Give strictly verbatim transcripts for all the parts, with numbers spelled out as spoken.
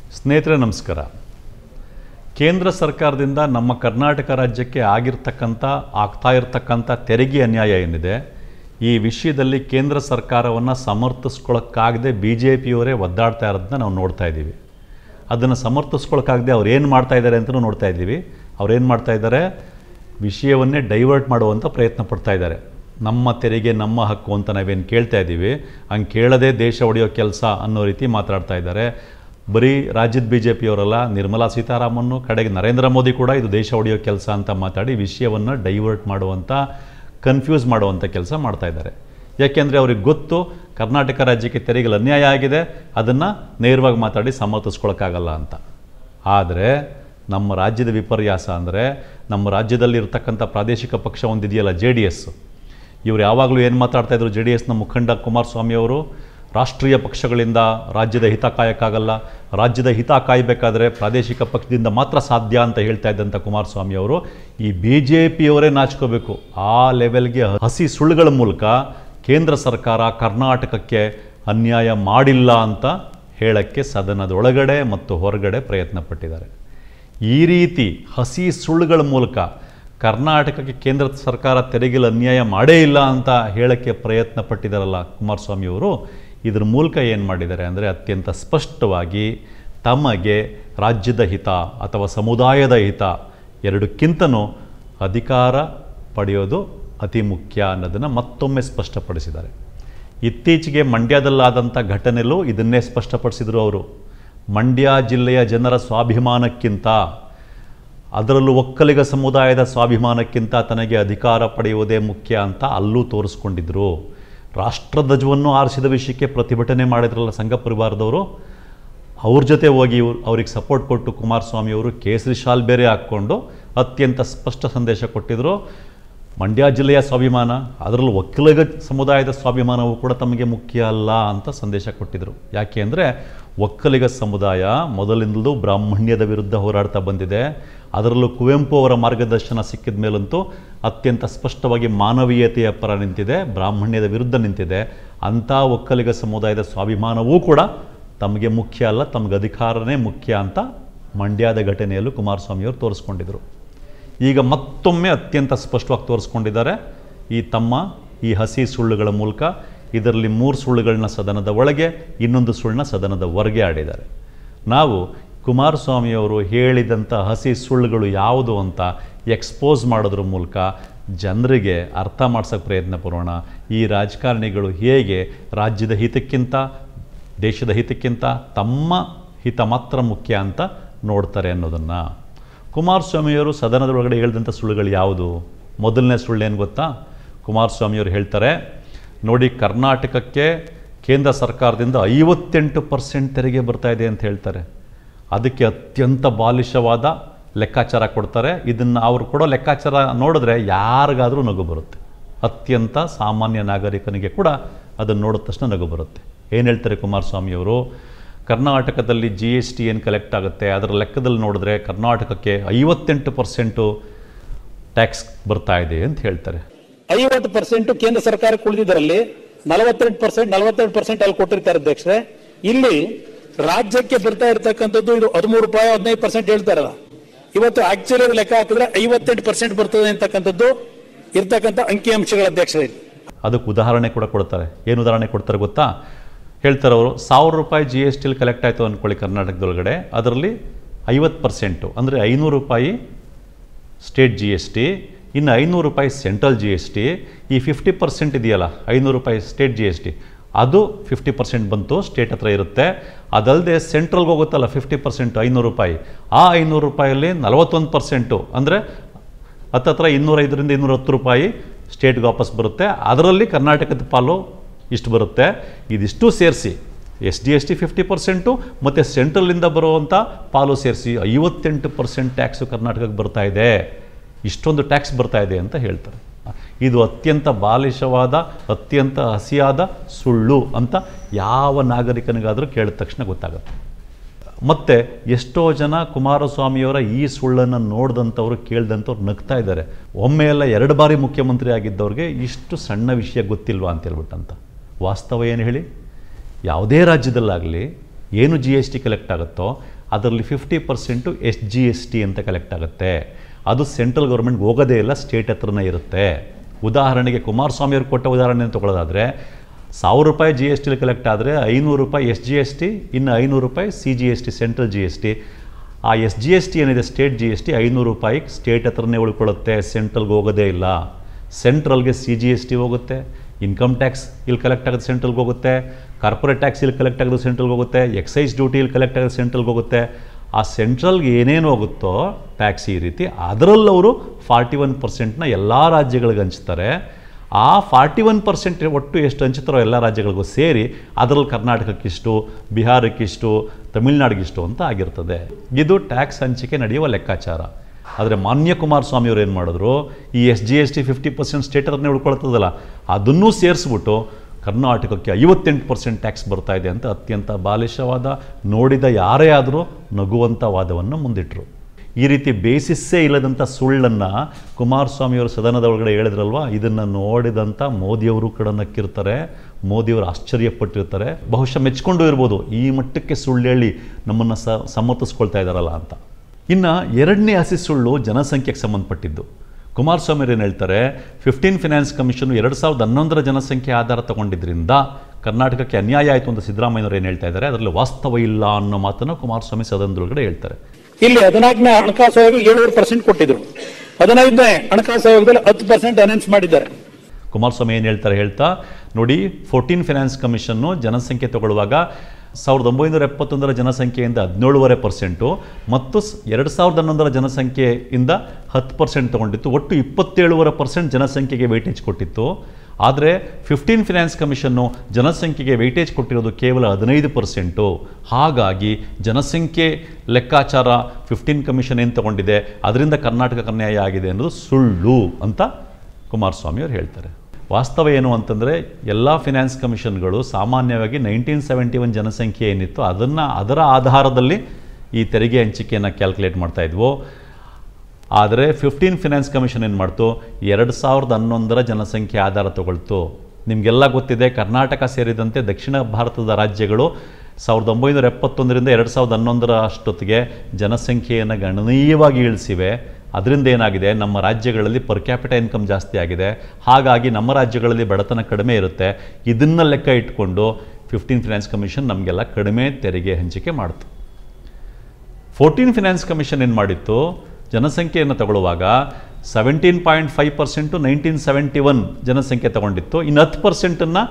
ಸ್ನೇಹಿತರೆ ನಮಸ್ಕಾರ. ಕೇಂದ್ರ ಸರ್ಕಾರದಿಂದ ನಮ್ಮ ಕರ್ನಾಟಕ ರಾಜ್ಯಕ್ಕೆ ಆಗಿರ್ತಕ್ಕಂಥ ಆಗ್ತಾ ಇರತಕ್ಕಂಥ ತೆರಿಗೆ ಅನ್ಯಾಯ ಏನಿದೆ, ಈ ವಿಷಯದಲ್ಲಿ ಕೇಂದ್ರ ಸರ್ಕಾರವನ್ನು ಸಮರ್ಥಿಸ್ಕೊಳ್ಳೋಕ್ಕಾಗದೆ ಬಿ ಜೆ ಪಿಯವರೇ ಒದ್ದಾಡ್ತಾ ಇರೋದನ್ನ ನಾವು ನೋಡ್ತಾ ಇದ್ದೀವಿ. ಅದನ್ನು ಸಮರ್ಥಿಸ್ಕೊಳ್ಳೋಕ್ಕಾಗದೆ ಅವ್ರು ಏನು ಮಾಡ್ತಾ ಇದ್ದಾರೆ ಅಂತಲೂ ನೋಡ್ತಾ ಇದ್ದೀವಿ. ಅವ್ರೇನು ಮಾಡ್ತಾ ಇದ್ದಾರೆ, ವಿಷಯವನ್ನೇ ಡೈವರ್ಟ್ ಮಾಡುವಂಥ ಪ್ರಯತ್ನ ಪಡ್ತಾ ಇದ್ದಾರೆ. ನಮ್ಮ ತೆರಿಗೆ ನಮ್ಮ ಹಕ್ಕು ಅಂತ ನಾವೇನು ಕೇಳ್ತಾ ಇದ್ದೀವಿ, ಹಂಗೆ ಕೇಳದೆ ದೇಶ ಒಡೆಯೋ ಕೆಲಸ ಅನ್ನೋ ರೀತಿ ಮಾತಾಡ್ತಾ ಇದ್ದಾರೆ. ಬರೀ ರಾಜ್ಯದ ಬಿ ಜೆ ಪಿಯವರಲ್ಲ, ನಿರ್ಮಲಾ ಸೀತಾರಾಮನ್ನು ಕಡೆಗೆ ನರೇಂದ್ರ ಮೋದಿ ಕೂಡ ಇದು ದೇಶ ಒಡೆಯೋ ಕೆಲಸ ಅಂತ ಮಾತಾಡಿ ವಿಷಯವನ್ನು ಡೈವರ್ಟ್ ಮಾಡುವಂಥ, ಕನ್ಫ್ಯೂಸ್ ಮಾಡುವಂಥ ಕೆಲಸ ಮಾಡ್ತಾ ಇದ್ದಾರೆ. ಯಾಕೆಂದರೆ ಅವ್ರಿಗೆ ಗೊತ್ತು ಕರ್ನಾಟಕ ರಾಜ್ಯಕ್ಕೆ ತೆರಿಗೆಗಳು ಅನ್ಯಾಯ ಆಗಿದೆ, ಅದನ್ನು ನೇರವಾಗಿ ಮಾತಾಡಿ ಸಮರ್ಥಿಸ್ಕೊಳಕ್ಕಾಗಲ್ಲ ಅಂತ. ಆದರೆ ನಮ್ಮ ರಾಜ್ಯದ ವಿಪರ್ಯಾಸ ಅಂದರೆ, ನಮ್ಮ ರಾಜ್ಯದಲ್ಲಿ ಇರ್ತಕ್ಕಂಥ ಪ್ರಾದೇಶಿಕ ಪಕ್ಷ ಒಂದಿದೆಯಲ್ಲ ಜೆ ಡಿ ಎಸ್, ಇವರು ಯಾವಾಗಲೂ ಏನು ಮಾತಾಡ್ತಾಯಿದ್ರು, ಜೆ ಡಿ ಎಸ್ನ ಮುಖಂಡ ಕುಮಾರಸ್ವಾಮಿಯವರು, ರಾಷ್ಟ್ರೀಯ ಪಕ್ಷಗಳಿಂದ ರಾಜ್ಯದ ಹಿತ ಕಾಯಕ್ಕಾಗಲ್ಲ, ರಾಜ್ಯದ ಹಿತ ಕಾಯಬೇಕಾದ್ರೆ ಪ್ರಾದೇಶಿಕ ಪಕ್ಷದಿಂದ ಮಾತ್ರ ಸಾಧ್ಯ ಅಂತ ಹೇಳ್ತಾ ಇದ್ದಂಥ ಕುಮಾರಸ್ವಾಮಿಯವರು ಈ ಬಿ ಜೆ ಪಿಯವರೇ ನಾಚ್ಕೋಬೇಕು, ಆ ಲೆವೆಲ್ಗೆ ಹಸಿ ಸುಳ್ಳುಗಳ ಮೂಲಕ ಕೇಂದ್ರ ಸರ್ಕಾರ ಕರ್ನಾಟಕಕ್ಕೆ ಅನ್ಯಾಯ ಮಾಡಿಲ್ಲ ಅಂತ ಹೇಳೋಕ್ಕೆ ಸದನದೊಳಗಡೆ ಮತ್ತು ಹೊರಗಡೆ ಪ್ರಯತ್ನ ಪಟ್ಟಿದ್ದಾರೆ. ಈ ರೀತಿ ಹಸಿ ಸುಳ್ಳುಗಳ ಮೂಲಕ ಕರ್ನಾಟಕಕ್ಕೆ ಕೇಂದ್ರ ಸರ್ಕಾರ ತೆರಿಗೆಲ್ ಅನ್ಯಾಯ ಮಾಡೇ ಇಲ್ಲ ಅಂತ ಹೇಳೋಕ್ಕೆ ಪ್ರಯತ್ನ ಪಟ್ಟಿದ್ದಾರಲ್ಲ ಕುಮಾರಸ್ವಾಮಿಯವರು, ಇದ್ರ ಮೂಲಕ ಏನು ಮಾಡಿದ್ದಾರೆ ಅಂದರೆ, ಅತ್ಯಂತ ಸ್ಪಷ್ಟವಾಗಿ ತಮಗೆ ರಾಜ್ಯದ ಹಿತ ಅಥವಾ ಸಮುದಾಯದ ಹಿತ ಎರಡಕ್ಕಿಂತನೂ ಅಧಿಕಾರ ಪಡೆಯೋದು ಅತಿ ಮುಖ್ಯ ಅನ್ನೋದನ್ನು ಮತ್ತೊಮ್ಮೆ ಸ್ಪಷ್ಟಪಡಿಸಿದ್ದಾರೆ. ಇತ್ತೀಚೆಗೆ ಮಂಡ್ಯದಲ್ಲಾದಂಥ ಘಟನೆಯಲ್ಲೂ ಇದನ್ನೇ ಸ್ಪಷ್ಟಪಡಿಸಿದರು ಅವರು. ಮಂಡ್ಯ ಜಿಲ್ಲೆಯ ಜನರ ಸ್ವಾಭಿಮಾನಕ್ಕಿಂತ, ಅದರಲ್ಲೂ ಒಕ್ಕಲಿಗ ಸಮುದಾಯದ ಸ್ವಾಭಿಮಾನಕ್ಕಿಂತ ತನಗೆ ಅಧಿಕಾರ ಪಡೆಯುವುದೇ ಮುಖ್ಯ ಅಂತ ಅಲ್ಲೂ ತೋರಿಸ್ಕೊಂಡಿದ್ರು. ರಾಷ್ಟ್ರಧ್ವಜವನ್ನು ಆರಿಸಿದ ವಿಷಯಕ್ಕೆ ಪ್ರತಿಭಟನೆ ಮಾಡಿದ್ರಲ್ಲ ಸಂಘ ಪರಿವಾರದವರು, ಅವ್ರ ಜೊತೆ ಹೋಗಿ ಇವ್ರು ಅವ್ರಿಗೆ ಸಪೋರ್ಟ್ ಕೊಟ್ಟು ಕುಮಾರಸ್ವಾಮಿಯವರು ಕೇಸರಿ ಶಾಲ್ ಬೇರೆ ಹಾಕ್ಕೊಂಡು ಅತ್ಯಂತ ಸ್ಪಷ್ಟ ಸಂದೇಶ ಕೊಟ್ಟಿದ್ದರು. ಮಂಡ್ಯ ಜಿಲ್ಲೆಯ ಸ್ವಾಭಿಮಾನ, ಅದರಲ್ಲೂ ಒಕ್ಕಲಿಗ ಸಮುದಾಯದ ಸ್ವಾಭಿಮಾನವೂ ಕೂಡ ತಮಗೆ ಮುಖ್ಯ ಅಲ್ಲ ಅಂತ ಸಂದೇಶ ಕೊಟ್ಟಿದ್ದರು. ಯಾಕೆ ಅಂದರೆ, ಒಕ್ಕಲಿಗ ಸಮುದಾಯ ಮೊದಲಿಂದಲೂ ಬ್ರಾಹ್ಮಣ್ಯದ ವಿರುದ್ಧ ಹೋರಾಡ್ತಾ ಬಂದಿದೆ. ಅದರಲ್ಲೂ ಕುವೆಂಪು ಅವರ ಮಾರ್ಗದರ್ಶನ ಸಿಕ್ಕಿದ ಮೇಲಂತೂ ಅತ್ಯಂತ ಸ್ಪಷ್ಟವಾಗಿ ಮಾನವೀಯತೆಯ ಪರ ನಿಂತಿದೆ, ಬ್ರಾಹ್ಮಣ್ಯದ ವಿರುದ್ಧ ನಿಂತಿದೆ. ಅಂಥ ಒಕ್ಕಲಿಗ ಸಮುದಾಯದ ಸ್ವಾಭಿಮಾನವೂ ಕೂಡ ತಮಗೆ ಮುಖ್ಯ ಅಲ್ಲ, ತಮಗೆ ಅಧಿಕಾರನೇ ಮುಖ್ಯ ಅಂತ ಮಂಡ್ಯದ ಘಟನೆಯಲ್ಲೂ ಕುಮಾರಸ್ವಾಮಿಯವರು ತೋರಿಸ್ಕೊಂಡಿದ್ದರು. ಈಗ ಮತ್ತೊಮ್ಮೆ ಅತ್ಯಂತ ಸ್ಪಷ್ಟವಾಗಿ ತೋರಿಸ್ಕೊಂಡಿದ್ದಾರೆ ಈ ತಮ್ಮ ಈ ಹಸಿ ಸುಳ್ಳುಗಳ ಮೂಲಕ. ಇದರಲ್ಲಿ ಮೂರು ಸುಳ್ಳುಗಳನ್ನ ಸದನದ ಒಳಗೆ, ಇನ್ನೊಂದು ಸುಳ್ಳನ್ನ ಸದನದ ಹೊರಗೆ ಆಡಿದ್ದಾರೆ. ನಾವು ಕುಮಾರಸ್ವಾಮಿಯವರು ಹೇಳಿದಂಥ ಹಸಿ ಸುಳ್ಳುಗಳು ಯಾವುದು ಅಂತ ಎಕ್ಸ್ಪೋಸ್ ಮಾಡೋದ್ರ ಮೂಲಕ ಜನರಿಗೆ ಅರ್ಥ ಮಾಡ್ಸೋಕ್ಕೆ ಪ್ರಯತ್ನ ಪಡೋಣ. ಈ ರಾಜಕಾರಣಿಗಳು ಹೇಗೆ ರಾಜ್ಯದ ಹಿತಕ್ಕಿಂತ, ದೇಶದ ಹಿತಕ್ಕಿಂತ ತಮ್ಮ ಹಿತ ಮಾತ್ರ ಮುಖ್ಯ ಅಂತ ನೋಡ್ತಾರೆ ಅನ್ನೋದನ್ನು. ಕುಮಾರಸ್ವಾಮಿಯವರು ಸದನದೊಳಗಡೆ ಹೇಳಿದಂಥ ಸುಳ್ಳುಗಳು ಯಾವುದು? ಮೊದಲನೇ ಸುಳ್ಳೇನು ಗೊತ್ತಾ? ಕುಮಾರಸ್ವಾಮಿಯವರು ಹೇಳ್ತಾರೆ, ನೋಡಿ ಕರ್ನಾಟಕಕ್ಕೆ ಕೇಂದ್ರ ಸರ್ಕಾರದಿಂದ ಐವತ್ತೆಂಟು ಪರ್ಸೆಂಟ್ ತೆರಿಗೆ ಬರ್ತಾ ಇದೆ ಅಂತ ಹೇಳ್ತಾರೆ. ಅದಕ್ಕೆ ಅತ್ಯಂತ ಬಾಲಿಶವಾದ ಲೆಕ್ಕಾಚಾರ ಕೊಡ್ತಾರೆ. ಇದನ್ನು ಅವರು ಕೊಡೋ ಲೆಕ್ಕಾಚಾರ ನೋಡಿದ್ರೆ ಯಾರಿಗಾದರೂ ನಗು ಬರುತ್ತೆ. ಅತ್ಯಂತ ಸಾಮಾನ್ಯ ನಾಗರಿಕನಿಗೆ ಕೂಡ ಅದನ್ನು ನೋಡಿದ ತಕ್ಷಣ ನಗು ಬರುತ್ತೆ. ಏನು ಹೇಳ್ತಾರೆ ಕುಮಾರಸ್ವಾಮಿಯವರು, ಕರ್ನಾಟಕದಲ್ಲಿ ಜಿ ಎಸ್ ಟಿ ಏನು ಕಲೆಕ್ಟ್ ಆಗುತ್ತೆ ಅದರ ಲೆಕ್ಕದಲ್ಲಿ ನೋಡಿದ್ರೆ ಕರ್ನಾಟಕಕ್ಕೆ ಐವತ್ತೆಂಟು ಪರ್ಸೆಂಟು ಟ್ಯಾಕ್ಸ್ ಬರ್ತಾ ಇದೆ ಅಂತ ಹೇಳ್ತಾರೆ. ಐವತ್ತು ಪರ್ಸೆಂಟ್ ಕೇಂದ್ರ ಸರ್ಕಾರಕ್ಕೆ ಉಳಿದಿದ್ದರಲ್ಲಿ ನಲವತ್ತೆಂಟು ಪರ್ಸೆಂಟ್ ನಲವತ್ತೆರಡು ಪರ್ಸೆಂಟ್ ಅಲ್ಲಿ ಕೊಟ್ಟಿರ್ತಾರೆ ಅಧ್ಯಕ್ಷರೇ. ಇಲ್ಲಿ ರಾಜ್ಯಕ್ಕೆ ಬರ್ತಾ ಇರ್ತಕ್ಕಂಥದ್ದು ಇದು ಹದಿಮೂರು ರೂಪಾಯಿ ಹದಿನೈದು ಪರ್ಸೆಂಟ್ ಹೇಳ್ತಾರಲ್ಲ, ಇವತ್ತು ಆಕ್ಚುಲಿ ಲೆಕ್ಕ ಹಾಕಿದ್ರೆ ಐವತ್ತೆಂಟು ಪರ್ಸೆಂಟ್ ಬರ್ತದೆ ಅಂತಕ್ಕಂಥದ್ದು ಇರ್ತಕ್ಕಂಥ ಅಂಕಿಅಂಶಗಳ ಅಧ್ಯಕ್ಷರೇ. ಅದಕ್ಕೆ ಉದಾಹರಣೆ ಕೂಡ ಕೊಡ್ತಾರೆ. ಏನು ಉದಾಹರಣೆ ಕೊಡ್ತಾರೆ ಗೊತ್ತಾ? ಹೇಳ್ತಾರೆ ಅವರು, ಸಾವಿರ ರೂಪಾಯಿ ಜಿ ಎಸ್ ಟಿಲಿ ಕಲೆಕ್ಟ್ ಆಯಿತು ಅಂದ್ಕೊಳ್ಳಿ ಕರ್ನಾಟಕದೊಳಗಡೆ, ಅದರಲ್ಲಿ ಐವತ್ತು ಪರ್ಸೆಂಟು ಅಂದರೆ ಐನೂರು ರೂಪಾಯಿ ಸ್ಟೇಟ್ ಜಿ ಎಸ್ ಟಿ, ಇನ್ನು ಐನೂರು ರೂಪಾಯಿ ಸೆಂಟ್ರಲ್ ಜಿ ಎಸ್ ಟಿ. ಈ ಫಿಫ್ಟಿ ಪರ್ಸೆಂಟ್ ಇದೆಯಲ್ಲ ಐನೂರು ರೂಪಾಯಿ ಸ್ಟೇಟ್ ಜಿ ಎಸ್ ಟಿ, ಅದು ಫಿಫ್ಟಿ ಪರ್ಸೆಂಟ್ ಬಂತು ಸ್ಟೇಟ್ ಹತ್ರ ಇರುತ್ತೆ. ಅದಲ್ಲದೆ ಸೆಂಟ್ರಲ್ಗೆ ಹೋಗುತ್ತಲ್ಲ ಫಿಫ್ಟಿ ಪರ್ಸೆಂಟು ಐನೂರು ರೂಪಾಯಿ, ಆ ಐನೂರು ರೂಪಾಯಲ್ಲಿ ನಲವತ್ತೊಂದು ಪರ್ಸೆಂಟು ಅಂದರೆ ಹತ್ತತ್ರ ಇನ್ನೂರೈದರಿಂದ ಇನ್ನೂರ ಹತ್ತು ರೂಪಾಯಿ ಸ್ಟೇಟ್ಗೆ ವಾಪಸ್ ಬರುತ್ತೆ. ಅದರಲ್ಲಿ ಕರ್ನಾಟಕದ ಪಾಲು ಇಷ್ಟು ಬರುತ್ತೆ. ಇದಿಷ್ಟು ಸೇರಿಸಿ S G S T fifty percent ಮತ್ತು ಸೆಂಟ್ರಲಿಂದ ಬರುವಂಥ ಪಾಲು ಸೇರಿಸಿ ಐವತ್ತೆಂಟು ಪರ್ಸೆಂಟ್ ಟ್ಯಾಕ್ಸು ಕರ್ನಾಟಕಕ್ಕೆ ಬರ್ತಾ ಇದೆ. ಇಷ್ಟೊಂದು ಟ್ಯಾಕ್ಸ್ ಬರ್ತಾ ಇದೆ ಅಂತ ಹೇಳ್ತಾರೆ. ಇದು ಅತ್ಯಂತ ಬಾಲಿಶವಾದ, ಅತ್ಯಂತ ಹಸಿಯಾದ ಸುಳ್ಳು ಅಂತ ಯಾವ ನಾಗರಿಕನಿಗಾದರೂ ಕೇಳಿದ ತಕ್ಷಣ ಗೊತ್ತಾಗುತ್ತೆ. ಮತ್ತು ಎಷ್ಟೋ ಜನ ಕುಮಾರಸ್ವಾಮಿಯವರ ಈ ಸುಳ್ಳನ್ನು ನೋಡಿದಂಥವ್ರು, ಕೇಳಿದಂಥವ್ರು ನಗ್ತಾ ಇದ್ದಾರೆ. ಒಮ್ಮೆ ಎಲ್ಲ ಎರಡು ಬಾರಿ ಮುಖ್ಯಮಂತ್ರಿ ಆಗಿದ್ದವ್ರಿಗೆ ಇಷ್ಟು ಸಣ್ಣ ವಿಷಯ ಗೊತ್ತಿಲ್ವಾ ಅಂತ ಹೇಳ್ಬಿಟ್ಟಂತ. ವಾಸ್ತವ ಏನು ಹೇಳಿ, ಯಾವುದೇ ರಾಜ್ಯದಲ್ಲಾಗಲಿ ಏನು ಜಿ ಎಸ್ ಟಿ ಕಲೆಕ್ಟ್ ಆಗುತ್ತೋ ಅದರಲ್ಲಿ fifty percent S G S T ಅಂತ ಕಲೆಕ್ಟ್ ಆಗುತ್ತೆ. ಅದು ಸೆಂಟ್ರಲ್ ಗೌರ್ಮೆಂಟ್ಗೆ ಹೋಗೋದೇ ಇಲ್ಲ, ಸ್ಟೇಟ್ ಹತ್ರನೇ ಇರುತ್ತೆ. ಉದಾಹರಣೆಗೆ ಕುಮಾರಸ್ವಾಮಿ ಅವರು ಕೊಟ್ಟ ಉದಾಹರಣೆಯನ್ನು ತೊಗೊಳ್ಳೋದಾದರೆ ಸಾವಿರ ರೂಪಾಯಿ ಜಿ ಎಸ್ ಟಿಲಿ ಕಲೆಕ್ಟ್ ಆದರೆ ಐನೂರು ರೂಪಾಯಿ ಎಸ್ ಜಿ ಎಸ್ ಟಿ, ಇನ್ನು ಐನೂರು ರೂಪಾಯಿ C G S T central G S T. ಆ ಎಸ್ ಜಿ ಎಸ್ ಟಿ ಏನಿದೆ ಸ್ಟೇಟ್ ಜಿ ಎಸ್ ಟಿ ಐನೂರು ರೂಪಾಯಿ ಸ್ಟೇಟ್ ಹತ್ರನೇ ಉಳ್ಕೊಳ್ಳುತ್ತೆ, ಸೆಂಟ್ರಲ್ಗೆ ಹೋಗೋದೇ ಇಲ್ಲ. ಸೆಂಟ್ರಲ್ಗೆ ಸಿ ಜಿ ಎಸ್ ಟಿ ಹೋಗುತ್ತೆ, ಇನ್ಕಮ್ ಟ್ಯಾಕ್ಸ್ ಇಲ್ಲಿ ಕಲೆಕ್ಟ್ ಆಗೋದು ಸೆಂಟ್ರಲ್ಗೆ ಹೋಗುತ್ತೆ, ಕಾರ್ಪೊರೇಟ್ ಟ್ಯಾಕ್ಸ್ ಇಲ್ಲಿ ಕಲೆಕ್ಟ್ ಆಗೋದು ಸೆಂಟ್ರಲ್ಗೆ ಹೋಗುತ್ತೆ, ಎಕ್ಸೈಸ್ ಡ್ಯೂಟಿ ಇಲ್ಲಿ ಕಲೆಕ್ಟ್ ಆಗೋದು ಸೆಂಟ್ರಲ್ಗೆ ಹೋಗುತ್ತೆ. ಆ ಸೆಂಟ್ರಲ್ಗೆ ಏನೇನು ಹೋಗುತ್ತೋ ಟ್ಯಾಕ್ಸ್ ಈ ರೀತಿ ಅದರಲ್ಲವರು ಫಾರ್ಟಿ ಒನ್ ಪರ್ಸೆಂಟ್ನ ಎಲ್ಲ ರಾಜ್ಯಗಳಿಗೆ ಹಂಚ್ತಾರೆ. ಆ ಫಾರ್ಟಿ ಒನ್ ಪರ್ಸೆಂಟ್ ಒಟ್ಟು ಎಷ್ಟು ಹಂಚುತ್ತಾರೋ ಎಲ್ಲ ರಾಜ್ಯಗಳಿಗೂ ಸೇರಿ ಅದರಲ್ಲಿ ಕರ್ನಾಟಕಕ್ಕಿಷ್ಟು, ಬಿಹಾರಕ್ಕಿಷ್ಟು, ತಮಿಳ್ನಾಡಿಗಿಷ್ಟು ಅಂತ ಆಗಿರ್ತದೆ. ಇದು ಟ್ಯಾಕ್ಸ್ ಹಂಚಿಕೆ ನಡೆಯುವ ಲೆಕ್ಕಾಚಾರ. ಆದರೆ ಮಾನ್ಯ ಕುಮಾರಸ್ವಾಮಿಯವರು ಏನು ಮಾಡಿದ್ರು, ಈ S G S T fifty percent state ಹತ್ರನೇ ಉಳ್ಕೊಳ್ತದಲ್ಲ ಅದನ್ನೂ ಸೇರಿಸ್ಬಿಟ್ಟು ಕರ್ನಾಟಕಕ್ಕೆ ಐವತ್ತೆಂಟು ಪರ್ಸೆಂಟ್ ಟ್ಯಾಕ್ಸ್ ಬರ್ತಾ ಇದೆ ಅಂತ ಅತ್ಯಂತ ಬಾಲಿಶವಾದ, ನೋಡಿದ ಯಾರೇ ಆದರೂ ನಗುವಂಥ ವಾದವನ್ನು ಮುಂದಿಟ್ಟರು. ಈ ರೀತಿ ಬೇಸಿಸ್ಸೇ ಇಲ್ಲದಂಥ ಸುಳ್ಳನ್ನು ಕುಮಾರಸ್ವಾಮಿಯವರು ಸದನದ ಒಳಗಡೆ ಹೇಳಿದ್ರಲ್ವ, ಇದನ್ನು ನೋಡಿದಂಥ ಮೋದಿಯವರು ಕೂಡ ನಕ್ಕಿರ್ತಾರೆ, ಮೋದಿಯವರು ಆಶ್ಚರ್ಯಪಟ್ಟಿರ್ತಾರೆ, ಬಹುಶಃ ಮೆಚ್ಕೊಂಡು ಇರ್ಬೋದು ಈ ಮಟ್ಟಕ್ಕೆ ಸುಳ್ಳು ಹೇಳಿ ನಮ್ಮನ್ನು ಸ ಸಮ್ಮತಿಸ್ಕೊಳ್ತಾ ಇದ್ದಾರಲ್ಲ ಅಂತ. ಇನ್ನು ಎರಡನೇ ಹಸಿ ಸುಳ್ಳು ಜನಸಂಖ್ಯೆಗೆ ಸಂಬಂಧಪಟ್ಟಿದ್ದು. ಕುಮಾರಸ್ವಾಮಿ ಏನು ಹೇಳ್ತಾರೆ, ಫಿಫ್ಟೀನ್ ಫಿನಾನ್ಸ್ ಕಮಿಷನ್ ಎರಡು ಸಾವಿರದ ಹನ್ನೊಂದರ ಜನಸಂಖ್ಯೆ ಆಧಾರ ತಗೊಂಡಿದ್ದರಿಂದ ಕರ್ನಾಟಕಕ್ಕೆ ಅನ್ಯಾಯ ಆಯಿತು ಅಂತ ಸಿದ್ದರಾಮಯ್ಯವರು ಏನು ಹೇಳ್ತಾ ಇದ್ದಾರೆ, ಅದರಲ್ಲಿ ವಾಸ್ತವ ಇಲ್ಲ ಅನ್ನೋ ಮಾತನ್ನು ಕುಮಾರಸ್ವಾಮಿ ಸದನದೊಳಗಡೆ ಹೇಳ್ತಾರೆ. ಇಲ್ಲಿ ಹದಿನಾಲ್ಕನೇ ಹಣಕಾಸು ಆಯೋಗ ಏಳುವರೆ ಪರ್ಸೆಂಟ್ ಕೊಟ್ಟಿದ್ರು, ಹದಿನೈದನೇ ಹಣಕಾಸು ಆಯೋಗದಲ್ಲಿ ಹತ್ತು ಪರ್ಸೆಂಟ್ ಅನೌನ್ಸ್ ಮಾಡಿದ್ದಾರೆ. ಕುಮಾರಸ್ವಾಮಿ ಏನು ಹೇಳ್ತಾರೆ ಹೇಳ್ತಾ ನೋಡಿ, ಫೋರ್ಟೀನ್ ಫಿನಾನ್ಸ್ ಕಮಿಷನ್ನು ಜನಸಂಖ್ಯೆ ತಗೊಳ್ಳುವಾಗ ಸಾವಿರದ ಒಂಬೈನೂರ ಎಪ್ಪತ್ತೊಂದರ ಜನಸಂಖ್ಯೆಯಿಂದ ಹದಿನೇಳುವರೆ ಪರ್ಸೆಂಟು ಮತ್ತು ಎರಡು ಸಾವಿರದ ಹನ್ನೊಂದರ ಜನಸಂಖ್ಯೆಯಿಂದ ಹತ್ತು ಪರ್ಸೆಂಟ್ ತೊಗೊಂಡಿತ್ತು. ಒಟ್ಟು ಇಪ್ಪತ್ತೇಳುವರೆ ಪರ್ಸೆಂಟ್ ಜನಸಂಖ್ಯೆಗೆ ವೆಯ್ಟೇಜ್ ಕೊಟ್ಟಿತ್ತು. ಆದರೆ ಫಿಫ್ಟೀನ್ ಫಿನಾನ್ಸ್ ಕಮಿಷನ್ನು ಜನಸಂಖ್ಯೆಗೆ ವೆಯ್ಟೇಜ್ ಕೊಟ್ಟಿರೋದು ಕೇವಲ ಹದಿನೈದು ಪರ್ಸೆಂಟು. ಹಾಗಾಗಿ ಜನಸಂಖ್ಯೆ ಲೆಕ್ಕಾಚಾರ ಫಿಫ್ಟೀನ್ ಕಮಿಷನ್ ಏನು ತಗೊಂಡಿದೆ ಅದರಿಂದ ಕರ್ನಾಟಕ ಅನ್ಯಾಯ ಆಗಿದೆ ಅನ್ನೋದು ಸುಳ್ಳು ಅಂತ ಕುಮಾರಸ್ವಾಮಿಯವರು ಹೇಳ್ತಾರೆ. ವಾಸ್ತವ ಏನು ಅಂತಂದರೆ ಎಲ್ಲ ಫಿನಾನ್ಸ್ ಕಮಿಷನ್ಗಳು ಸಾಮಾನ್ಯವಾಗಿ ನೈನ್ಟೀನ್ ಸೆವೆಂಟಿ ಒನ್ ಜನಸಂಖ್ಯೆ ಏನಿತ್ತು ಅದನ್ನು ಅದರ ಆಧಾರದಲ್ಲಿ ಈ ತೆರಿಗೆ ಹಂಚಿಕೆಯನ್ನು ಕ್ಯಾಲ್ಕುಲೇಟ್ ಮಾಡ್ತಾ ಇದ್ವು. ಆದರೆ ಫಿಫ್ಟೀನ್ ಫಿನಾನ್ಸ್ ಕಮಿಷನ್ ಏನು ಮಾಡ್ತು, ಎರಡು ಸಾವಿರದ ಹನ್ನೊಂದರ ಜನಸಂಖ್ಯೆ ಆಧಾರ ತಗೊಳ್ತು. ನಿಮಗೆಲ್ಲ ಗೊತ್ತಿದೆ, ಕರ್ನಾಟಕ ಸೇರಿದಂತೆ ದಕ್ಷಿಣ ಭಾರತದ ರಾಜ್ಯಗಳು ಸಾವಿರದ ಒಂಬೈನೂರ ಎಪ್ಪತ್ತೊಂದರಿಂದ ಎರಡು ಸಾವಿರದ ಹನ್ನೊಂದರ ಅಷ್ಟೊತ್ತಿಗೆ ಜನಸಂಖ್ಯೆಯನ್ನು ಗಣನೀಯವಾಗಿ ಇಳಿಸಿವೆ. ಅದರಿಂದ ಏನಾಗಿದೆ, ನಮ್ಮ ರಾಜ್ಯಗಳಲ್ಲಿ ಪರ್ ಕ್ಯಾಪಿಟ ಇನ್ಕಮ್ ಜಾಸ್ತಿ ಆಗಿದೆ. ಹಾಗಾಗಿ ನಮ್ಮ ರಾಜ್ಯಗಳಲ್ಲಿ ಬಡತನ ಕಡಿಮೆ ಇರುತ್ತೆ. ಇದನ್ನು ಲೆಕ್ಕ ಇಟ್ಕೊಂಡು ಫಿಫ್ಟೀನ್ ಫಿನಾನ್ಸ್ ಕಮಿಷನ್ ನಮಗೆಲ್ಲ ಕಡಿಮೆ ತೆರಿಗೆ ಹಂಚಿಕೆ ಮಾಡಿತು. ಫೋರ್ಟೀನ್ ಫಿನಾನ್ಸ್ ಕಮಿಷನ್ ಏನು ಮಾಡಿತ್ತು, ಜನಸಂಖ್ಯೆಯನ್ನು ತಗೊಳ್ಳುವಾಗ seventeen point five percent nineteen seventy one ಜನಸಂಖ್ಯೆ ತಗೊಂಡಿತ್ತು. ಇನ್ನು ಹತ್ತು ಪರ್ಸೆಂಟನ್ನು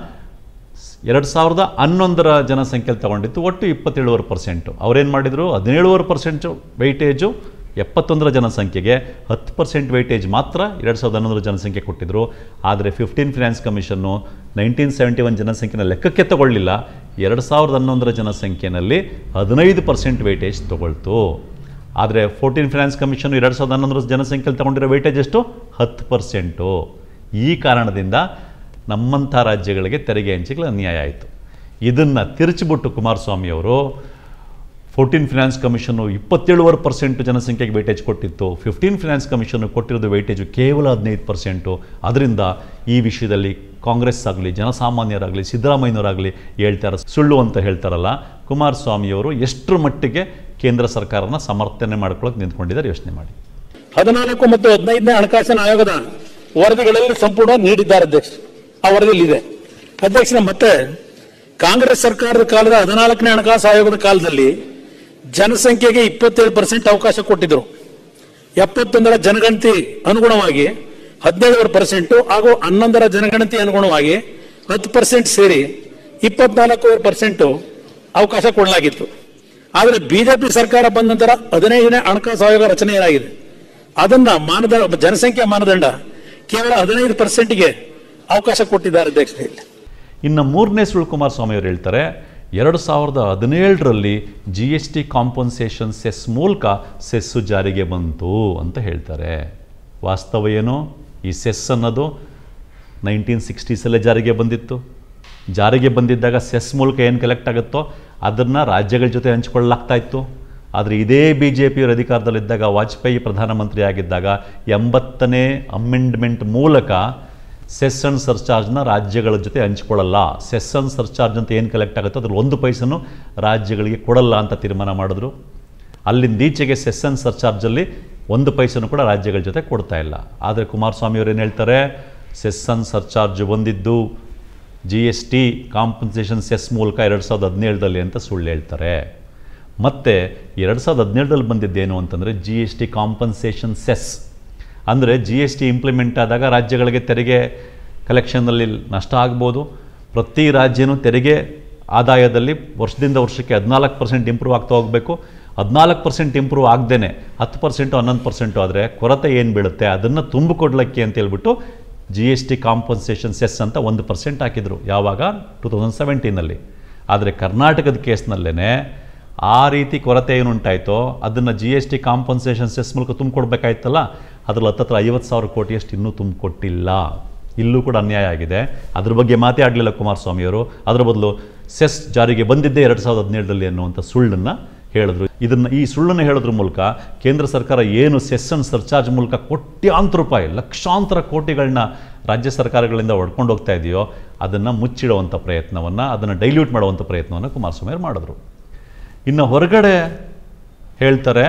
ಎರಡು ಸಾವಿರದ ಹನ್ನೊಂದರ ಜನಸಂಖ್ಯೆಯಲ್ಲಿ ತಗೊಂಡಿತ್ತು. ಒಟ್ಟು ಇಪ್ಪತ್ತೇಳುವರೆ ಪರ್ಸೆಂಟು. ಅವರೇನು ಮಾಡಿದರು, ಹದಿನೇಳುವರೆ ಪರ್ಸೆಂಟು ವೆಯ್ಟೇಜು ಎಪ್ಪತ್ತೊಂದರ ಜನಸಂಖ್ಯೆಗೆ, ಹತ್ತು ಪರ್ಸೆಂಟ್ ವೆಯ್ಟೇಜ್ ಮಾತ್ರ ಎರಡು ಸಾವಿರದ ಹನ್ನೊಂದರ ಜನಸಂಖ್ಯೆ ಕೊಟ್ಟಿದ್ದರು. ಆದರೆ fifteen finance commission nineteen seventy one ಜನಸಂಖ್ಯೆನ ಲೆಕ್ಕಕ್ಕೆ ತಗೊಳ್ಳಿಲ್ಲ. ಎರಡು ಸಾವಿರದ ಹನ್ನೊಂದರ ಜನಸಂಖ್ಯೆಯಲ್ಲಿ ಹದಿನೈದು ಪರ್ಸೆಂಟ್ ವೆಯ್ಟೇಜ್ ತಗೊಳ್ತು. ಆದರೆ ಫೋರ್ಟೀನ್ ಫಿನಾನ್ಸ್ ಕಮಿಷನ್ ಎರಡು ಸಾವಿರದ ಹನ್ನೊಂದರ ಜನಸಂಖ್ಯೆಯಲ್ಲಿ ತಗೊಂಡಿರೋ ವೆಯ್ಟೇಜ್ ಎಷ್ಟು, ಹತ್ತು ಪರ್ಸೆಂಟು. ಈ ಕಾರಣದಿಂದ ನಮ್ಮಂಥ ರಾಜ್ಯಗಳಿಗೆ ತೆರಿಗೆ ಹಂಚಿಕೆ ಅನ್ಯಾಯ ಆಯಿತು. ಇದನ್ನು ತಿರುಚಿಬಿಟ್ಟು ಕುಮಾರಸ್ವಾಮಿಯವರು ಫೋರ್ಟೀನ್ ಫಿನಾನ್ಸ್ ಕಮಿಷನ್ನು ಇಪ್ಪತ್ತೇಳುವರೆ ಪರ್ಸೆಂಟು ಜನಸಂಖ್ಯೆಗೆ ವೆಯ್ಟೇಜ್ ಕೊಟ್ಟಿತ್ತು, ಫಿಫ್ಟೀನ್ ಫಿನಾನ್ಸ್ ಕಮಿಷನ್ನು ಕೊಟ್ಟಿರೋದು ವೆಯ್ಟೇಜು ಕೇವಲ ಹದಿನೈದು ಪರ್ಸೆಂಟು. ಅದರಿಂದ ಈ ವಿಷಯದಲ್ಲಿ ಕಾಂಗ್ರೆಸ್ ಆಗಲಿ ಜನಸಾಮಾನ್ಯರಾಗಲಿ ಸಿದ್ದರಾಮಯ್ಯನವರಾಗಲಿ ಹೇಳ್ತಾರೆ ಸುಳ್ಳು ಅಂತ ಹೇಳ್ತಾರಲ್ಲ, ಕುಮಾರಸ್ವಾಮಿಯವರು ಎಷ್ಟರ ಮಟ್ಟಿಗೆ ಕೇಂದ್ರ ಸರ್ಕಾರನ ಸಮರ್ಥನೆ ಮಾಡ್ಕೊಳ್ಳೋಕೆ ನಿಂತ್ಕೊಂಡಿದ್ದಾರೆ ಯೋಚನೆ ಮಾಡಿ. ಹದಿನಾಲ್ಕು ಮತ್ತು ಹದಿನೈದನೇ ಹಣಕಾಸಿನ ಆಯೋಗದ ವರದಿಗಳಲ್ಲಿ ಸಂಪೂರ್ಣ ನೀಡಿದ್ದಾರೆ ಅಧ್ಯಕ್ಷ. ಆ ವರದಿಯಲ್ಲಿ ಇದೆ ಅಧ್ಯಕ್ಷರ. ಮತ್ತೆ ಕಾಂಗ್ರೆಸ್ ಸರ್ಕಾರದ ಕಾಲದ ಹದಿನಾಲ್ಕನೇ ಹಣಕಾಸು ಆಯೋಗದ ಕಾಲದಲ್ಲಿ ಜನಸಂಖ್ಯೆಗೆ ಇಪ್ಪತ್ತೇಳು ಪರ್ಸೆಂಟ್ ಅವಕಾಶ ಕೊಟ್ಟಿದ್ರು. ಎಪ್ಪತ್ತೊಂದರ ಜನಗಣತಿ ಅನುಗುಣವಾಗಿ ಹದಿನೇಳುವರೆ ಪರ್ಸೆಂಟ್ ಹಾಗೂ ಹನ್ನೊಂದರ ಜನಗಣತಿ ಅನುಗುಣವಾಗಿ ಹತ್ತು ಪರ್ಸೆಂಟ್ ಸೇರಿ ಇಪ್ಪತ್ನಾಲ್ಕೂವರೆ ಪರ್ಸೆಂಟ್ ಅವಕಾಶ ಕೊಡಲಾಗಿತ್ತು. ಆದರೆ ಬಿಜೆಪಿ ಸರ್ಕಾರ ಬಂದ ನಂತರ ಹದಿನೈದನೇ ಹಣಕಾಸು ಆಯೋಗ ರಚನೆ ಏನಾಗಿದೆ, ಅದನ್ನ ಮಾನದಂಡ ಜನಸಂಖ್ಯಾ ಮಾನದಂಡ ಕೇವಲ ಹದಿನೈದು ಪರ್ಸೆಂಟ್ಗೆ ಅವಕಾಶ ಕೊಟ್ಟಿದ್ದಾರೆ ಅಧ್ಯಕ್ಷರೇ. ಇನ್ನು ಮೂರನೇ ಸುಳ್ಳು ಕುಮಾರಸ್ವಾಮಿ ಅವರು ಹೇಳ್ತಾರೆ, ಎರಡು ಸಾವಿರದ ಹದಿನೇಳರಲ್ಲಿ G S T compensation cess ಮೂಲಕ ಸೆಸ್ಸು ಜಾರಿಗೆ ಬಂತು ಅಂತ ಹೇಳ್ತಾರೆ. ವಾಸ್ತವ ಏನು, ಈ ಸೆಸ್ ಅನ್ನೋದು ನೈನ್ಟೀನ್ ಸಿಕ್ಸ್ಟೀಸಲ್ಲೇ ಜಾರಿಗೆ ಬಂದಿತ್ತು. ಜಾರಿಗೆ ಬಂದಿದ್ದಾಗ ಸೆಸ್ ಮೂಲಕ ಏನು ಕಲೆಕ್ಟ್ ಆಗುತ್ತೋ ಅದನ್ನು ರಾಜ್ಯಗಳ ಜೊತೆ ಹಂಚಿಕೊಳ್ಳಲಾಗ್ತಾ ಇತ್ತು. ಆದರೆ ಇದೇ ಬಿ ಜೆ ಪಿಯವರು ಅಧಿಕಾರದಲ್ಲಿದ್ದಾಗ, ವಾಜಪೇಯಿ ಪ್ರಧಾನಮಂತ್ರಿ ಆಗಿದ್ದಾಗ ಎಂಬತ್ತನೇ ಅಮೆಂಡ್ಮೆಂಟ್ ಮೂಲಕ ಸೆಸ್ ಅಂಡ್ ಸರ್ಚಾರ್ಜ್ನ ರಾಜ್ಯಗಳ ಜೊತೆ ಹಂಚ್ಕೊಳ್ಳಲ್ಲ. ಸೆಸ್ ಅಂಡ್ ಸರ್ಚಾರ್ಜ್ ಅಂತ ಏನು ಕಲೆಕ್ಟ್ ಆಗುತ್ತೋ ಅದ್ರಲ್ಲಿ ಒಂದು ಪೈಸನ್ನು ರಾಜ್ಯಗಳಿಗೆ ಕೊಡಲ್ಲ ಅಂತ ತೀರ್ಮಾನ ಮಾಡಿದ್ರು. ಅಲ್ಲಿಂದೀಚೆಗೆ ಸೆಸ್ ಅಂಡ್ ಸರ್ಚಾರ್ಜಲ್ಲಿ ಒಂದು ಪೈಸನ್ನು ಕೂಡ ರಾಜ್ಯಗಳ ಜೊತೆ ಕೊಡ್ತಾ ಇಲ್ಲ. ಆದರೆ ಕುಮಾರಸ್ವಾಮಿ ಅವರು ಏನು ಹೇಳ್ತಾರೆ, ಸೆಸ್ ಅಂಡ್ ಸರ್ಚಾರ್ಜ್ ಬಂದಿದ್ದು G S T compensation cess ಮೂಲಕ ಎರಡು ಸಾವಿರದ ಹದಿನೇಳರಲ್ಲಿ ಅಂತ ಸುಳ್ಳು ಹೇಳ್ತಾರೆ. ಮತ್ತು ಎರಡು ಸಾವಿರದ ಹದಿನೇಳರಲ್ಲಿ ಬಂದಿದ್ದೇನು ಅಂತಂದರೆ G S T compensation cess ಅಂದರೆ ಜಿ ಎಸ್ ಟಿ ಇಂಪ್ಲಿಮೆಂಟ್ ಆದಾಗ ರಾಜ್ಯಗಳಿಗೆ ತೆರಿಗೆ ಕಲೆಕ್ಷನ್ನಲ್ಲಿ ನಷ್ಟ ಆಗ್ಬೋದು. ಪ್ರತಿ ರಾಜ್ಯನೂ ತೆರಿಗೆ ಆದಾಯದಲ್ಲಿ ವರ್ಷದಿಂದ ವರ್ಷಕ್ಕೆ ಹದಿನಾಲ್ಕು ಪರ್ಸೆಂಟ್ ಇಂಪ್ರೂವ್ ಆಗ್ತಾ ಹೋಗಬೇಕು. ಹದಿನಾಲ್ಕು ಪರ್ಸೆಂಟ್ ಇಂಪ್ರೂವ್ ಆಗದೇನೆ ಹತ್ತು ಪರ್ಸೆಂಟು ಹನ್ನೊಂದು ಪರ್ಸೆಂಟು ಆದರೆ ಕೊರತೆ ಏನು ಬೀಳುತ್ತೆ ಅದನ್ನು ತುಂಬಿಕೊಡ್ಲಿಕ್ಕೆ ಅಂತ ಹೇಳ್ಬಿಟ್ಟು G S T compensation cess ಅಂತ ಒಂದು ಪರ್ಸೆಂಟ್ ಹಾಕಿದರು. ಯಾವಾಗ ಟೂ ತೌಸಂಡ್ ಸೆವೆಂಟೀನಲ್ಲಿ. ಆದರೆ ಕರ್ನಾಟಕದ ಕೇಸ್ನಲ್ಲೇ ಆ ರೀತಿ ಕೊರತೆ ಏನುಂಟಾಯಿತೋ ಅದನ್ನು G S T compensation cess ಮೂಲಕ ತುಂಬಿಕೊಡ್ಬೇಕಾಯ್ತಲ್ಲ, ಅದರಲ್ಲಿ ಹತ್ತತ್ರ ಐವತ್ತು ಸಾವಿರ ಕೋಟಿಯಷ್ಟು ಇನ್ನೂ ತುಂಬಿಕೊಟ್ಟಿಲ್ಲ. ಇಲ್ಲೂ ಕೂಡ ಅನ್ಯಾಯ ಆಗಿದೆ. ಅದ್ರ ಬಗ್ಗೆ ಮಾತೇ ಆಡಲಿಲ್ಲ ಕುಮಾರಸ್ವಾಮಿಯವರು. ಅದರ ಬದಲು ಸೆಸ್ ಜಾರಿಗೆ ಬಂದಿದ್ದೇ ಎರಡು ಸಾವಿರದ ಹದಿನೇಳರಲ್ಲಿ ಅನ್ನುವಂಥ ಸುಳ್ಳನ್ನು ಹೇಳಿದ್ರು. ಇದನ್ನು ಈ ಸುಳ್ಳನ್ನು ಹೇಳೋದ್ರ ಮೂಲಕ ಕೇಂದ್ರ ಸರ್ಕಾರ ಏನು ಸೆಸ್ ಅಂಡ್ ಸರ್ಚಾರ್ಜ್ ಮೂಲಕ ಕೋಟ್ಯಾಂತರ ರೂಪಾಯಿ ಲಕ್ಷಾಂತರ ಕೋಟಿಗಳನ್ನ ರಾಜ್ಯ ಸರ್ಕಾರಗಳಿಂದ ಹೊಡ್ಕೊಂಡು ಹೋಗ್ತಾ ಇದೆಯೋ ಅದನ್ನು ಮುಚ್ಚಿಡುವಂಥ ಪ್ರಯತ್ನವನ್ನು, ಅದನ್ನು ಡೈಲ್ಯೂಟ್ ಮಾಡುವಂಥ ಪ್ರಯತ್ನವನ್ನು ಕುಮಾರಸ್ವಾಮಿ ಅವರು ಮಾಡಿದ್ರು. ಇನ್ನು ಹೊರಗಡೆ ಹೇಳ್ತಾರೆ,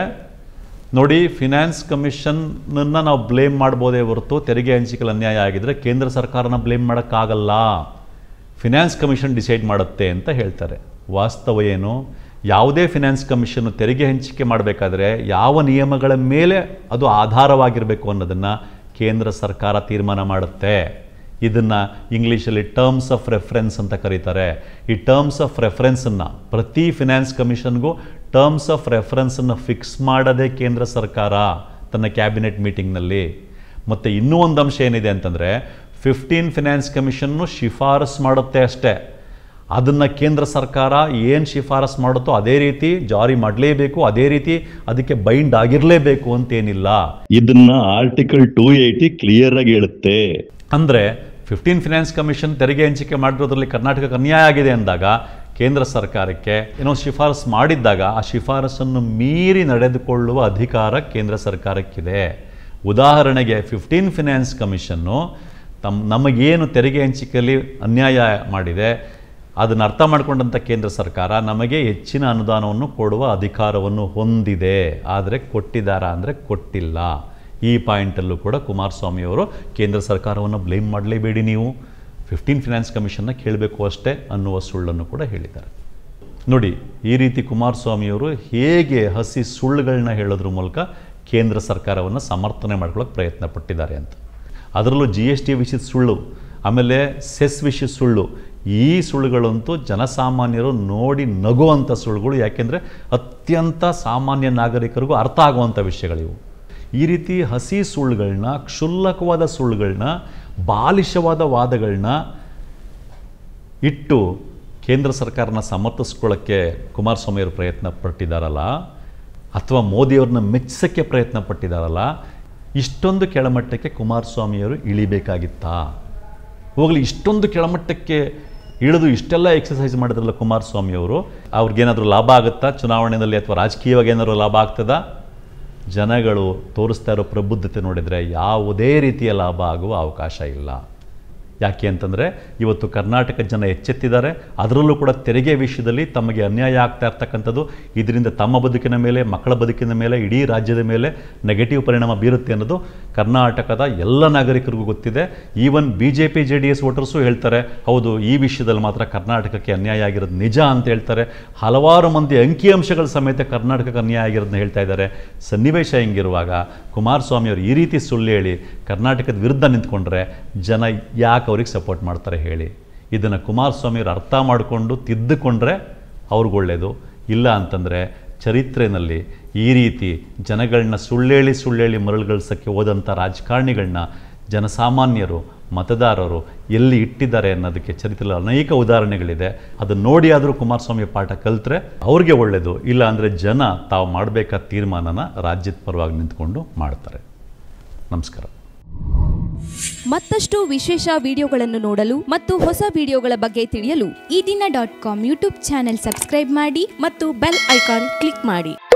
ನೋಡಿ ಫಿನಾನ್ಸ್ ಕಮಿಷನನ್ನು ನಾವು ಬ್ಲೇಮ್ ಮಾಡ್ಬೋದೇ ಹೊರತು ತೆರಿಗೆ ಹಂಚಿಕೆಯಲ್ಲಿ ಅನ್ಯಾಯ ಆಗಿದ್ದರೆ ಕೇಂದ್ರ ಸರ್ಕಾರನ ಬ್ಲೇಮ್ ಮಾಡೋಕ್ಕಾಗಲ್ಲ, ಫಿನಾನ್ಸ್ ಕಮಿಷನ್ ಡಿಸೈಡ್ ಮಾಡುತ್ತೆ ಅಂತ ಹೇಳ್ತಾರೆ. ವಾಸ್ತವ ಏನು? ಯಾವುದೇ ಫಿನಾನ್ಸ್ ಕಮಿಷನ್ನು ತೆರಿಗೆ ಹಂಚಿಕೆ ಮಾಡಬೇಕಾದ್ರೆ ಯಾವ ನಿಯಮಗಳ ಮೇಲೆ ಅದು ಆಧಾರವಾಗಿರಬೇಕು ಅನ್ನೋದನ್ನು ಕೇಂದ್ರ ಸರ್ಕಾರ ತೀರ್ಮಾನ ಮಾಡುತ್ತೆ. ಇದನ್ನು ಇಂಗ್ಲೀಷಲ್ಲಿ ಟರ್ಮ್ಸ್ ಆಫ್ ರೆಫರೆನ್ಸ್ ಅಂತ ಕರೀತಾರೆ. ಈ ಟರ್ಮ್ಸ್ ಆಫ್ ರೆಫರೆನ್ಸನ್ನು ಪ್ರತಿ ಫಿನಾನ್ಸ್ ಕಮಿಷನ್ಗೂ ಟರ್ಮ್ಸ್ ಆಫ್ ರೆಫರೆನ್ಸನ್ನು ಫಿಕ್ಸ್ ಮಾಡೋದೇ ಕೇಂದ್ರ ಸರ್ಕಾರ ತನ್ನ ಕ್ಯಾಬಿನೆಟ್ ಮೀಟಿಂಗ್ನಲ್ಲಿ. ಮತ್ತು ಇನ್ನೂ ಒಂದು ಅಂಶ ಏನಿದೆ ಅಂತಂದರೆ ಫಿಫ್ಟೀನ್ ಫಿನಾನ್ಸ್ ಕಮಿಷನ್ನು ಶಿಫಾರಸು ಮಾಡುತ್ತೆ ಅಷ್ಟೇ. ಅದನ್ನು ಕೇಂದ್ರ ಸರ್ಕಾರ ಏನು ಶಿಫಾರಸು ಮಾಡುತ್ತೋ ಅದೇ ರೀತಿ ಜಾರಿ ಮಾಡಲೇಬೇಕು, ಅದೇ ರೀತಿ ಅದಕ್ಕೆ ಬೈಂಡ್ ಆಗಿರಲೇಬೇಕು ಅಂತೇನಿಲ್ಲ. ಇದನ್ನ ಆರ್ಟಿಕಲ್ ಟೂ ಏಯ್ಟಿ ಕ್ಲಿಯರ್ ಆಗಿ ಹೇಳುತ್ತೆ. ಅಂದರೆ ಫಿಫ್ಟೀನ್ ಫಿನಾನ್ಸ್ ಕಮಿಷನ್ ತೆರಿಗೆ ಹಂಚಿಕೆ ಮಾಡಿರೋದ್ರಲ್ಲಿ ಕರ್ನಾಟಕಕ್ಕೆ ಅನ್ಯಾಯ ಆಗಿದೆ ಅಂದಾಗ ಕೇಂದ್ರ ಸರ್ಕಾರಕ್ಕೆ ಏನೋ ಶಿಫಾರಸು ಮಾಡಿದ್ದಾಗ ಆ ಶಿಫಾರಸನ್ನು ಮೀರಿ ನಡೆದುಕೊಳ್ಳುವ ಅಧಿಕಾರ ಕೇಂದ್ರ ಸರ್ಕಾರಕ್ಕಿದೆ. ಉದಾಹರಣೆಗೆ ಫಿಫ್ಟೀನ್ ಫಿನಾನ್ಸ್ ಕಮಿಷನ್ನು ತಮ್ಮ ನಮಗೇನು ತೆರಿಗೆ ಹಂಚಿಕೆಯಲ್ಲಿ ಅನ್ಯಾಯ ಮಾಡಿದೆ ಅದನ್ನು ಅರ್ಥ ಮಾಡಿಕೊಂಡಂಥ ಕೇಂದ್ರ ಸರ್ಕಾರ ನಮಗೆ ಹೆಚ್ಚಿನ ಅನುದಾನವನ್ನು ಕೊಡುವ ಅಧಿಕಾರವನ್ನು ಹೊಂದಿದೆ. ಆದರೆ ಕೊಟ್ಟಿದ್ದಾರಾ ಅಂದರೆ ಕೊಟ್ಟಿಲ್ಲ. ಈ ಪಾಯಿಂಟಲ್ಲೂ ಕೂಡ ಕುಮಾರಸ್ವಾಮಿಯವರು ಕೇಂದ್ರ ಸರ್ಕಾರವನ್ನು ಬ್ಲೇಮ್ ಮಾಡಲೇಬೇಡಿ, ನೀವು ಫಿಫ್ಟೀನ್ ಫಿನಾನ್ಸ್ ಕಮಿಷನ್ನ ಕೇಳಬೇಕು ಅಷ್ಟೇ ಅನ್ನುವ ಸುಳ್ಳನ್ನು ಕೂಡ ಹೇಳಿದ್ದಾರೆ. ನೋಡಿ, ಈ ರೀತಿ ಕುಮಾರಸ್ವಾಮಿಯವರು ಹೇಗೆ ಹಸಿ ಸುಳ್ಳುಗಳನ್ನ ಹೇಳೋದ್ರ ಮೂಲಕ ಕೇಂದ್ರ ಸರ್ಕಾರವನ್ನು ಸಮರ್ಥನೆ ಮಾಡ್ಕೊಳ್ಳೋಕೆ ಪ್ರಯತ್ನ ಪಟ್ಟಿದ್ದಾರೆ ಅಂತ. ಅದರಲ್ಲೂ ಜಿ ಎಸ್ ಟಿ ವಿಷಯದ ಸುಳ್ಳು, ಆಮೇಲೆ ಸೆಸ್ ವಿಷಯದ ಸುಳ್ಳು, ಈ ಸುಳ್ಳುಗಳಂತೂ ಜನಸಾಮಾನ್ಯರು ನೋಡಿ ನಗುವಂಥ ಸುಳ್ಳುಗಳು. ಯಾಕೆಂದರೆ ಅತ್ಯಂತ ಸಾಮಾನ್ಯ ನಾಗರಿಕರಿಗೂ ಅರ್ಥ ಆಗುವಂಥ ವಿಷಯಗಳಿವು. ಈ ರೀತಿ ಹಸಿ ಸುಳ್ಳುಗಳನ್ನ, ಕ್ಷುಲ್ಲಕವಾದ ಸುಳ್ಳುಗಳನ್ನ, ಬಾಲಿಶವಾದ ವಾದಗಳನ್ನ ಇಟ್ಟು ಕೇಂದ್ರ ಸರ್ಕಾರನ ಸಮರ್ಥಿಸ್ಕೊಳ್ಳೋಕ್ಕೆ ಕುಮಾರಸ್ವಾಮಿಯವರು ಪ್ರಯತ್ನ ಪಟ್ಟಿದ್ದಾರಲ್ಲ, ಅಥವಾ ಮೋದಿಯವ್ರನ್ನ ಮೆಚ್ಚಿಸೋಕ್ಕೆ ಪ್ರಯತ್ನ ಪಟ್ಟಿದ್ದಾರಲ್ಲ, ಇಷ್ಟೊಂದು ಕೆಳಮಟ್ಟಕ್ಕೆ ಕುಮಾರಸ್ವಾಮಿಯವರು ಇಳಿಬೇಕಾಗಿತ್ತಾ? ಹೋಗಲಿ, ಇಷ್ಟೊಂದು ಕೆಳಮಟ್ಟಕ್ಕೆ ಇಳಿದು ಇಷ್ಟೆಲ್ಲ ಎಕ್ಸಸೈಸ್ ಮಾಡಿದ್ರಲ್ಲ ಕುಮಾರಸ್ವಾಮಿಯವರು, ಅವ್ರಿಗೇನಾದರೂ ಲಾಭ ಆಗುತ್ತಾ ಚುನಾವಣೆಯಲ್ಲಿ, ಅಥವಾ ರಾಜಕೀಯವಾಗಿ ಏನಾದರೂ ಲಾಭ ಆಗ್ತದಾ? ಜನಗಳು ತೋರಿಸ್ತಾ ಇರೋ ಪ್ರಬುದ್ಧತೆ ನೋಡಿದರೆ ಯಾವುದೇ ರೀತಿಯ ಲಾಭ ಆಗುವ ಅವಕಾಶ ಇಲ್ಲ. ಯಾಕೆ ಅಂತಂದರೆ ಇವತ್ತು ಕರ್ನಾಟಕ ಜನ ಎಚ್ಚೆತ್ತಿದ್ದಾರೆ. ಅದರಲ್ಲೂ ಕೂಡ ತೆರಿಗೆ ವಿಷಯದಲ್ಲಿ ತಮಗೆ ಅನ್ಯಾಯ ಆಗ್ತಾ ಇರ್ತಕ್ಕಂಥದ್ದು, ಇದರಿಂದ ತಮ್ಮ ಬದುಕಿನ ಮೇಲೆ, ಮಕ್ಕಳ ಬದುಕಿನ ಮೇಲೆ, ಇಡೀ ರಾಜ್ಯದ ಮೇಲೆ ನೆಗೆಟಿವ್ ಪರಿಣಾಮ ಬೀರುತ್ತೆ ಅನ್ನೋದು ಕರ್ನಾಟಕದ ಎಲ್ಲ ನಾಗರಿಕರಿಗೂ ಗೊತ್ತಿದೆ. Even B J P J D S voters ಹೇಳ್ತಾರೆ, ಹೌದು ಈ ವಿಷಯದಲ್ಲಿ ಮಾತ್ರ ಕರ್ನಾಟಕಕ್ಕೆ ಅನ್ಯಾಯ ಆಗಿರೋದು ನಿಜ ಅಂತ ಹೇಳ್ತಾರೆ. ಹಲವಾರು ಮಂದಿ ಅಂಕಿಅಂಶಗಳ ಸಮೇತ ಕರ್ನಾಟಕಕ್ಕೆ ಅನ್ಯಾಯ ಆಗಿರೋದನ್ನ ಹೇಳ್ತಾ ಇದ್ದಾರೆ. ಸನ್ನಿವೇಶ ಹಿಂಗಿರುವಾಗ ಕುಮಾರಸ್ವಾಮಿಯವರು ಈ ರೀತಿ ಸುಳ್ಳು ಹೇಳಿ ಕರ್ನಾಟಕದ ವಿರುದ್ಧ ನಿಂತ್ಕೊಂಡ್ರೆ ಜನ ಯಾಕೆ ಅವ್ರಿಗೆ ಸಪೋರ್ಟ್ ಮಾಡ್ತಾರೆ ಹೇಳಿ? ಇದನ್ನು ಕುಮಾರಸ್ವಾಮಿಯವರು ಅರ್ಥ ಮಾಡಿಕೊಂಡು ತಿದ್ದುಕೊಂಡ್ರೆ ಅವ್ರಿಗೆ ಒಳ್ಳೆಯದು. ಇಲ್ಲ ಅಂತಂದರೆ ಚರಿತ್ರೆಯಲ್ಲಿ ಈ ರೀತಿ ಜನಗಳನ್ನ ಸುಳ್ಳೇಳಿ ಸುಳ್ಳೇಳಿ ಮರಳುಗಳಿಸೋಕ್ಕೆ ಹೋದಂಥ ರಾಜಕಾರಣಿಗಳನ್ನ ಜನಸಾಮಾನ್ಯರು, ಮತದಾರರು ಎಲ್ಲಿ ಇಟ್ಟಿದ್ದಾರೆ ಅನ್ನೋದಕ್ಕೆ ಚರಿತ್ರೆಯಲ್ಲಿ ಅನೇಕ ಉದಾಹರಣೆಗಳಿದೆ. ಅದನ್ನು ನೋಡಿ ಆದರೂ ಕುಮಾರಸ್ವಾಮಿ ಪಾಠ ಕಲಿತ್ರೆ ಅವ್ರಿಗೆ ಒಳ್ಳೆಯದು. ಇಲ್ಲ ಅಂದರೆ ಜನ ತಾವು ಮಾಡಬೇಕಾದ ತೀರ್ಮಾನನ ರಾಜ್ಯದ ಪರವಾಗಿ ನಿಂತ್ಕೊಂಡು ಮಾಡ್ತಾರೆ. ನಮಸ್ಕಾರ. ಮತ್ತಷ್ಟು ವಿಶೇಷ ವಿಡಿಯೋಗಳನ್ನು ನೋಡಲು ಮತ್ತು ಹೊಸ ವಿಡಿಯೋಗಳ ಬಗ್ಗೆ ತಿಳಿಯಲು Eedina dot com YouTube channel subscribe ಮಾಡಿ ಮತ್ತು ಬೆಲ್ ಐಕಾನ್ ಕ್ಲಿಕ್ ಮಾಡಿ.